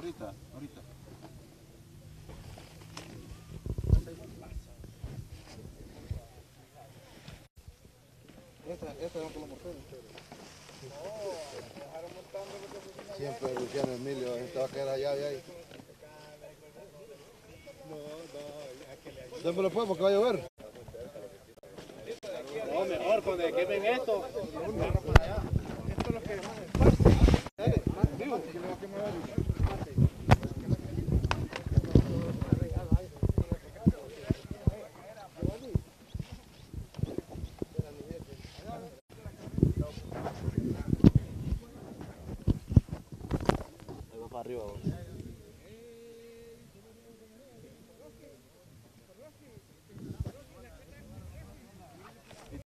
Ahorita, ahorita. Esta es con los motores. Siempre Luciano Emilio, esta va a quedar allá y ahí. Siempre lo fue porque va a llover. No, mejor, cuando quemen esto. Esto es lo que más espacio. Dale, más vivo, que le va a quemar ahorita. Ahí va para arriba.